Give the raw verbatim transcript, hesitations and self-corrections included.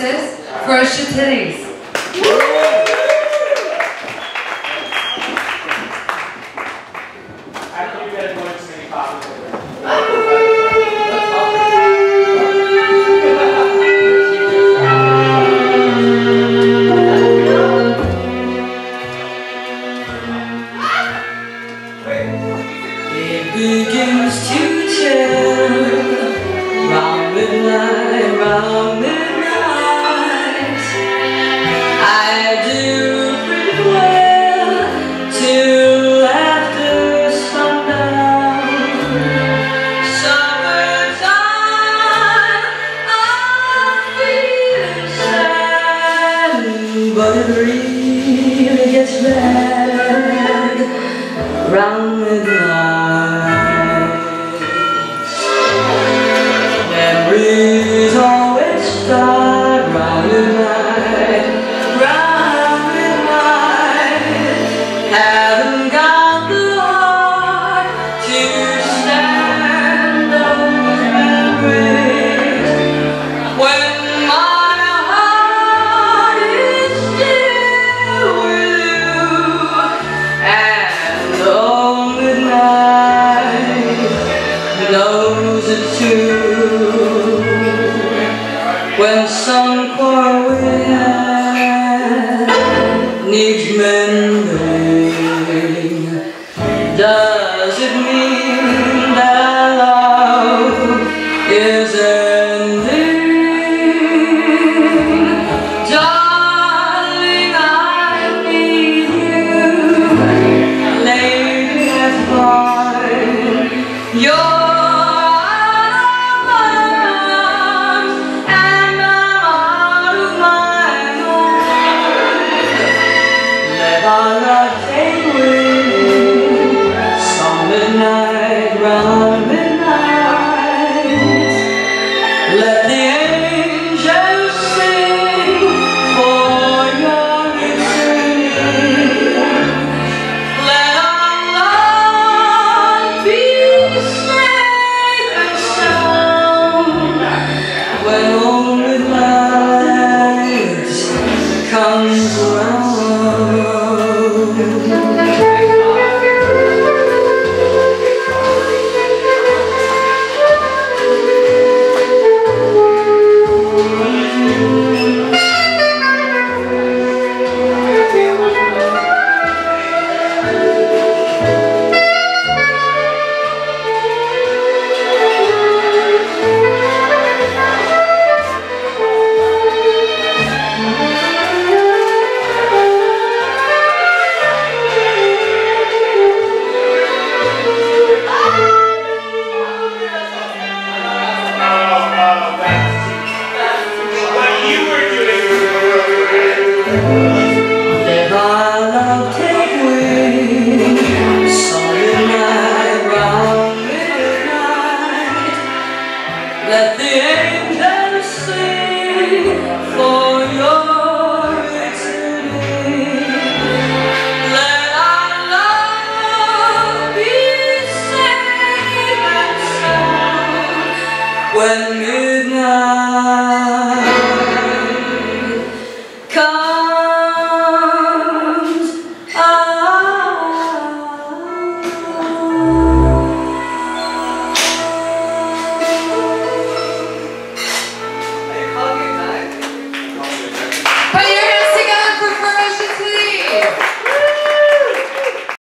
Titt'es, Ferosha Titties. After you get more too many copies of it. It begins to chill round midnight, round midnight. I do pretty well till after sundown. Summertime, I'm feeling sad, but it really gets bad round midnight. Memories always start round midnight, round midnight. Haven't got the heart to stand those memories when my heart is still with you. And oh, midnight knows it too. When some poor wind needs mending, does it mean that love is ending? Darling, I need you. Lady, I find your our love take wing, some midnight, round midnight. Let the angels sing for your returning. Let our love be safe and sound when old midnight comes around. Let our love take wing, some midnight, round midnight. Let the angels sing for your returning. Let our love be safe and sound when midnight comes. Put your hands together for Ferosha Titties.